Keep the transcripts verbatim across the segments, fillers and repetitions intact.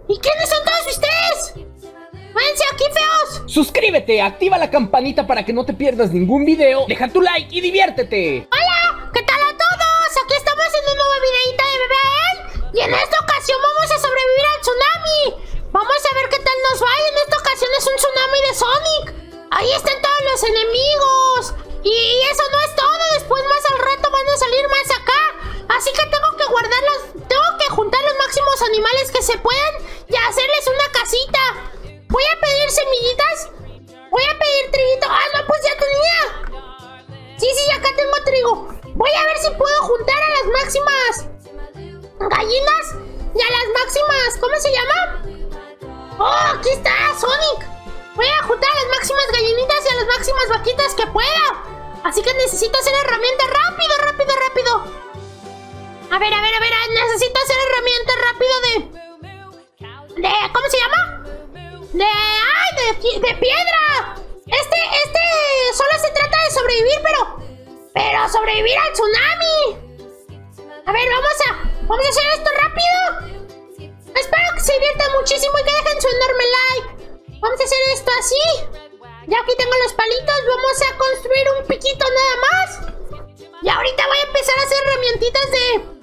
¿Y quiénes son todos ustedes? ¡Váyanse aquí, feos! Suscríbete, activa la campanita para que no te pierdas ningún video, deja tu like y diviértete. ¡Hola! ¿Qué tal a todos? Aquí estamos en un nuevo videito de Bebé Ael. Y en esta ocasión vamos a sobrevivir al tsunami. Vamos a ver qué tal nos va. Y en esta ocasión es un tsunami de Sonic. Ahí están todos los enemigos. Y eso no es todo. Después más al rato van a salir más acá. Así que tengo que guardarlos. Tengo que juntar los máximos animales que se puedan y hacerles una casita. Voy a pedir semillitas. Voy a pedir triguito. Ah, no, pues ya tenía. Sí, sí, acá tengo trigo. Voy a ver si puedo juntar a las máximas gallinas y a las máximas. ¿Cómo se llama? Oh, aquí está Sonic. Voy a juntar a las máximas gallinitas y a las máximas vaquitas que pueda. Así que necesito hacer herramientas rápido, rápido, rápido. A ver, a ver, a ver. Necesito hacer herramientas rápido de... de... ¿Cómo se llama? De... ¡Ay! De, de piedra. Este, este... Solo se trata de sobrevivir, pero... Pero sobrevivir al tsunami. A ver, vamos a... Vamos a hacer esto rápido. Espero que se diviertan muchísimo y que dejen su enorme like. Vamos a hacer esto así. Ya aquí tengo los palitos. Vamos a construir un piquito nada más. Y ahorita voy a empezar a hacer herramientitas de...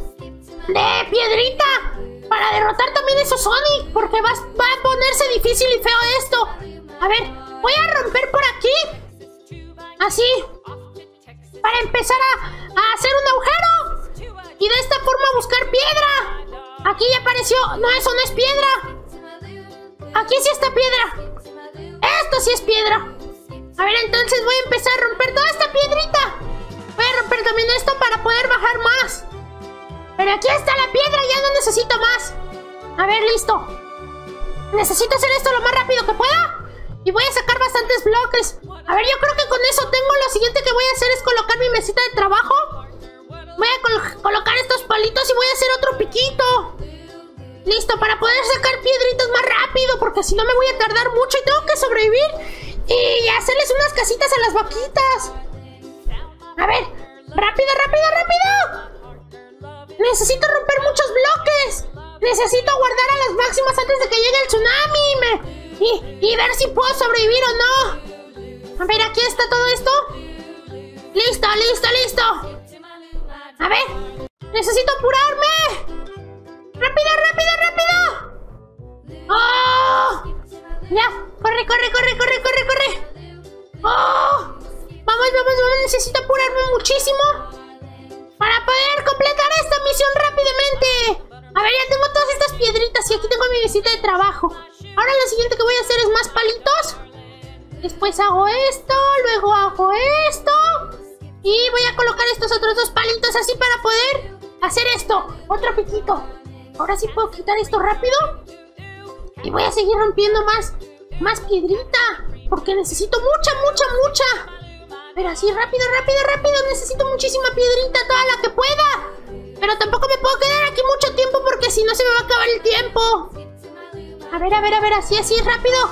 De piedrita. Para derrotar también a esos Sonic. Porque va, va a ponerse difícil y feo esto. A ver, voy a romper por aquí. Así. Para empezar a, a hacer un agujero. Y de esta forma buscar piedra. Aquí ya apareció. No, eso no es piedra. Aquí sí está piedra. Esto sí es piedra. A ver, entonces voy a empezar a romper toda esta piedrita. Voy a romper también esto para poder bajar más. Pero aquí está la piedra, ya no necesito más. A ver, listo. Necesito hacer esto lo más rápido que pueda. Y voy a sacar bastantes bloques. A ver, yo creo que con eso tengo. Lo siguiente que voy a hacer es colocar mi mesita de trabajo. Voy a col colocar estos palitos y voy a hacer otro piquito. Listo, para poder sacar piedritas más rápido. Porque si no me voy a tardar mucho y tengo que sobrevivir. Y hacerles unas casitas a las vaquitas. A ver, rápido, rápido, rápido. Necesito romper muchos bloques. Necesito guardar a las máximas antes de que llegue el tsunami. Me... Y, y ver si puedo sobrevivir o no. A ver, aquí está todo esto. Listo, listo, listo. A ver, necesito apurarme. Rápido, rápido, rápido. ¡Oh! Ya, corre, corre, corre, corre, corre, corre. ¡Oh! Vamos, vamos, vamos, necesito apurarme muchísimo para poder completar esta misión rápidamente. A ver, ya tengo todas estas piedritas y aquí tengo mi mesita de trabajo. Ahora lo siguiente que voy a hacer es más palitos. Después hago esto, luego hago esto. Y voy a colocar estos otros dos palitos así para poder hacer esto. Otro piquito. Ahora sí puedo quitar esto rápido. Y voy a seguir rompiendo más, más piedrita. Porque necesito mucha, mucha, mucha. Pero así, rápido, rápido, rápido. Necesito muchísima piedrita, toda la que pueda. Pero tampoco me puedo quedar aquí mucho tiempo porque si no se me va a acabar el tiempo. A ver, a ver, a ver, así, así, rápido.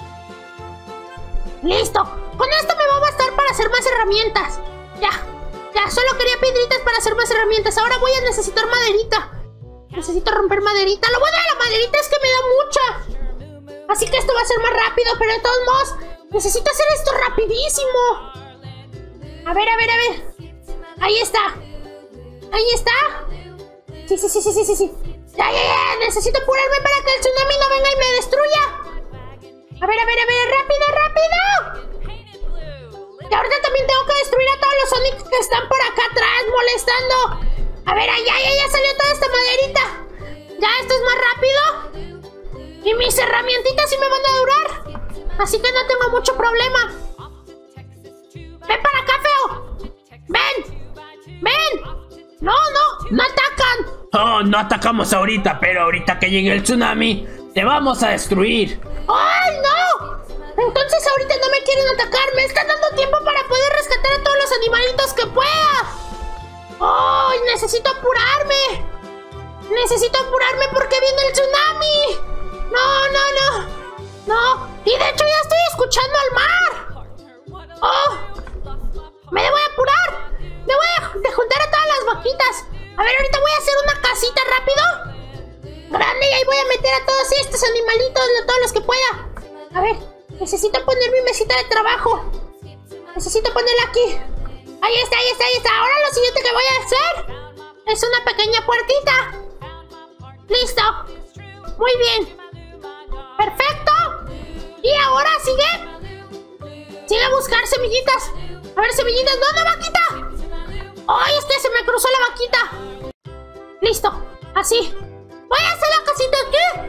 Listo. Con esto me va a bastar para hacer más herramientas. Ya, ya, solo quería piedritas para hacer más herramientas. Ahora voy a necesitar maderita. Necesito romper maderita. Lo bueno de la maderita es que me da mucha. Así que esto va a ser más rápido, pero de todos modos necesito hacer esto rapidísimo. A ver, a ver, a ver. Ahí está. Ahí está. Sí, sí, sí, sí, sí, sí, sí. Ya, ya, ya. Necesito apurarme para que el tsunami no venga y me destruya. A ver, a ver, a ver. Rápido, rápido. Y ahorita también tengo que destruir a todos los Sonic que están por acá atrás molestando. A ver, ya, ya, ya salió toda esta maderita. Ya, esto es más rápido. Y mis herramientitas sí me van a durar. Así que no tengo mucho problema. Ven para acá, feo. Ven. Ven. No, no, no atacan. Oh, no atacamos ahorita, pero ahorita que llegue el tsunami, te vamos a destruir. ¡Ay, no! Entonces ahorita no me quieren atacar. Me están dando tiempo para poder rescatar a todos los animalitos que pueda. ¡Ay, necesito apurarme! Necesito apurarme porque viene el tsunami. No, no, no. No. Y de hecho ya estoy escuchando al mar. ¡Oh! Me debo de apurar. Me voy a juntar a todas las vaquitas. A ver, ahorita voy a hacer una casita rápido. grande y ahí voy a meter a todos estos animalitos, todos los que pueda. A ver, necesito poner mi mesita de trabajo. Necesito ponerla aquí. Ahí está, ahí está, ahí está. Ahora lo siguiente que voy a hacer es una pequeña puertita. Listo. Muy bien. Perfecto. Y ahora sigue. Sigue a buscar semillitas. A ver, semillitas. ¡No, no, vaquita! ¡Ay, este se me cruzó la vaquita! Listo. Así. Voy a hacer la casita aquí.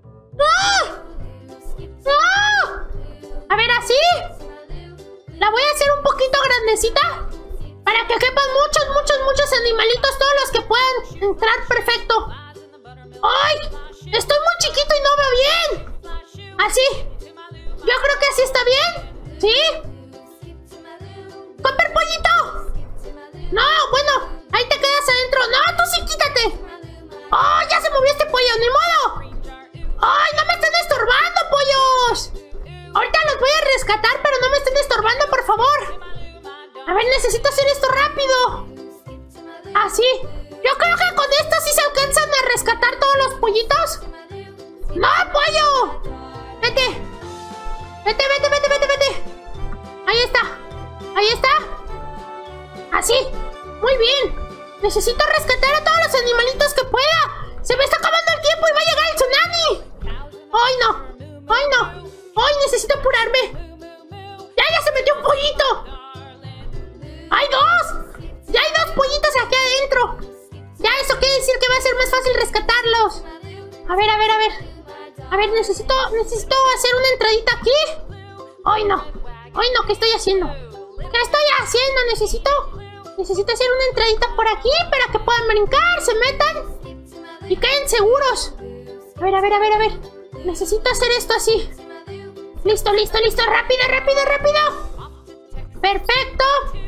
¡No! ¡No! A ver, así. La voy a hacer un poquito grandecita para que quepan muchos, muchos, muchos animalitos, todos los que puedan entrar perfecto. ¡Ay! Estoy muy chiquito y no veo bien. Así. Yo creo que así está bien. ¿Sí? ¡Copper, pollito! No, bueno, ahí te quedas adentro. No, tú sí quítate. ¡Oh, ya se movió este pollo! ¡Ni modo! ¡Ay, no me estén estorbando, pollos! Ahorita los voy a rescatar, pero no me estén estorbando, por favor. A ver, necesito hacer esto rápido. Así. Yo creo que con esto sí se alcanzan a rescatar todos los pollitos. ¡No, pollo! Vete. Vete, vete, vete, vete, vete. Ahí está. Ahí está. Así. Muy bien. Necesito rescatar a todos los animalitos que pueda. Se me está acabando el tiempo y va a llegar el tsunami. ¡Ay, no! ¡Ay, no! ¡Ay, necesito apurarme! ¡Ya, ya se metió un pollito! ¡Hay dos! ¡Ya hay dos pollitos aquí adentro! Ya, eso quiere decir que va a ser más fácil rescatarlos. A ver, a ver, a ver. A ver, necesito, necesito hacer una entradita aquí. ¡Ay, no! ¡Ay, no! ¿Qué estoy haciendo? ¿Qué estoy haciendo? Necesito... Necesito hacer una entradita por aquí para que puedan brincar, se metan y queden seguros. A ver, a ver, a ver, a ver. Necesito hacer esto así. Listo, listo, listo. Rápido, rápido, rápido. Perfecto.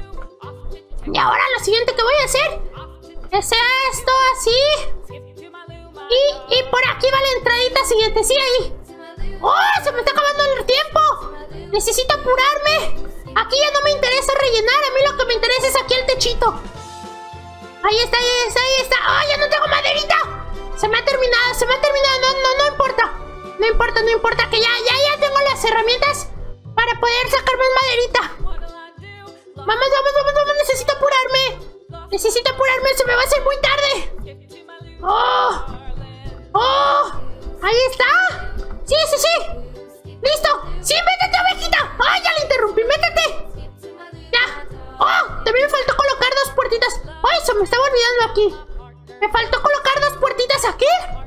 Y ahora lo siguiente que voy a hacer es esto así. Y, y por aquí va la entradita siguiente. Sí, ahí. ¡Oh! Se me está acabando el tiempo. Necesito apurarme. Aquí ya no me interesa rellenar. A mí lo que me interesa es aquí el techito. Ahí está, ahí está, ahí está. ¡Oh, ya no tengo maderita! Se me ha terminado, se me ha terminado. No, no, no importa. No importa, no importa. Que ya, ya, ya tengo las herramientas para poder sacar más maderita. Vamos, vamos, vamos, vamos. Necesito apurarme. Necesito apurarme. Se me va a hacer muy tarde. ¡Oh! ¡Oh! Ahí está. Sí, sí, sí. ¡Listo! ¡Sí, métete, ovejita! ¡Ay, ya la interrumpí! ¡Métete! ¡Ya! ¡Oh! También me faltó colocar dos puertitas. ¡Ay, se me estaba olvidando aquí! Me faltó colocar dos puertitas aquí.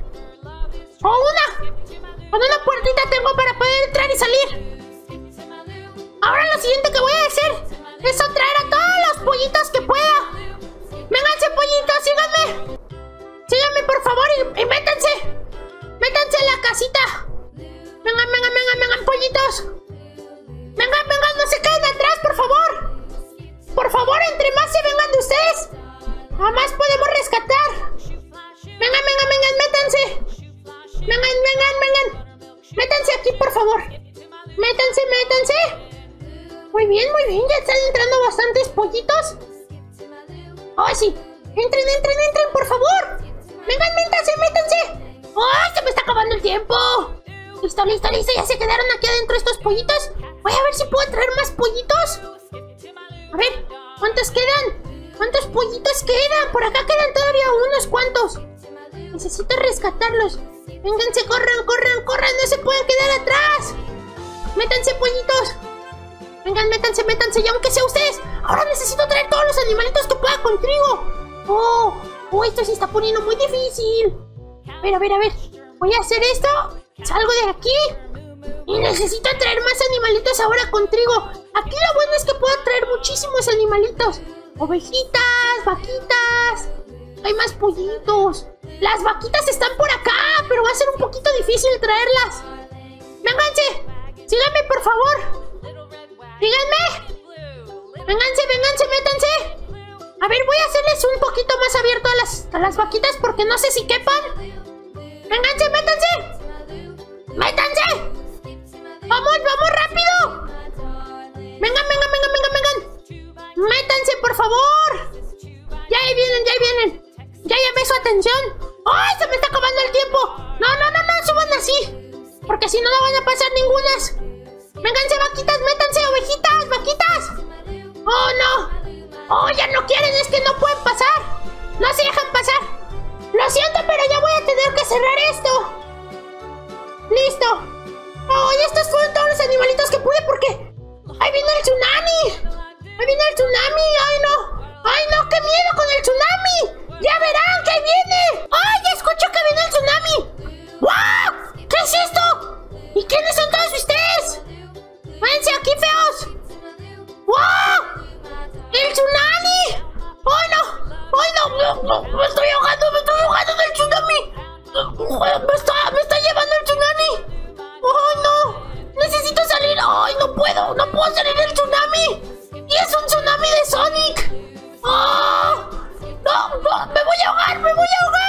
¡O una! Con una puertita tengo para poder entrar y salir. Ahora lo siguiente que voy a hacer es atraer a todos los pollitos que pueda. ¡Vénganse, pollitos! ¡Síganme! ¡Síganme, por favor! Y, y métanse. ¡Métanse en la casita! Vengan, vengan, vengan, vengan, pollitos. Vengan, vengan, no se queden atrás, por favor. Por favor, entre más se vengan de ustedes, a más podemos rescatar. Vengan, vengan, vengan, métanse. Vengan, vengan, vengan. Métanse aquí, por favor. Métanse, métanse. Muy bien, muy bien, ya están entrando bastantes pollitos. ¡Ay, sí! Entren, entren, entren, por favor. Vengan, métanse, métanse. ¡Ay, se me está acabando el tiempo! Listo, listo, listo, ya se quedaron aquí adentro estos pollitos. Voy a ver si puedo traer más pollitos. A ver, ¿cuántos quedan? ¿Cuántos pollitos quedan? Por acá quedan todavía unos cuantos. Necesito rescatarlos. Vénganse, corran, corran, corran, no se pueden quedar atrás. Métanse, pollitos. Vengan, métanse, métanse, y aunque sea ustedes. Ahora necesito traer todos los animalitos que pueda contigo. Oh, oh, esto se está poniendo muy difícil. A ver, a ver, a ver. Voy a hacer esto. Salgo de aquí y necesito traer más animalitos ahora contigo. Aquí lo bueno es que puedo traer muchísimos animalitos. Ovejitas, vaquitas. Hay más pollitos. Las vaquitas están por acá, pero va a ser un poquito difícil traerlas. Vénganse. Síganme, por favor. Síganme. Vénganse, vénganse, métanse. A ver, voy a hacerles un poquito más abierto a las, a las vaquitas porque no sé si quepan. Vénganse, métanse. ¡Métanse! ¡Vamos, vamos, rápido! ¡Vengan, vengan, vengan, vengan, vengan! ¡Métanse, por favor! ¡Ya ahí vienen, ya ahí vienen! ¡Ya llamé su atención! ¡Ay, se me está acabando el tiempo! No, no, no, no, suban así. Porque si no, no van a pasar ningunas. Vénganse, vaquitas, métanse, ovejitas, vaquitas. ¡Oh, no! ¡Oh, ya no quieren! Es que no pueden pasar. No se dejan pasar. Lo siento, pero ya voy a tener que cerrar esto. Listo. ¡Oh, y estos fueron todos los animalitos que pude porque... ¡Ahí viene el tsunami! ¡Ahí viene el tsunami! ¡Ay, no! ¡Ay, no! ¡Qué miedo con el tsunami! ¡Ya verán que ahí viene! ¡Ay, ya escucho que viene el tsunami! ¡Wow! ¿Qué es esto? ¿Y quiénes son todos ustedes? ¡Váyanse aquí, feos! ¡Wow! ¡El tsunami! ¡Ay, no! ¡Ay, no! no, no! ¡Me estoy ahogando! ¡Me estoy ahogando del tsunami! ¡Me está, me está llevando el tsunami! ¡Ay, no! ¡Necesito salir! ¡Ay, no puedo! ¡No puedo salir del tsunami! ¡Y es un tsunami de Sonic! ¡Oh! ¡No! ¡No! ¡Me voy a ahogar! ¡Me voy a ahogar!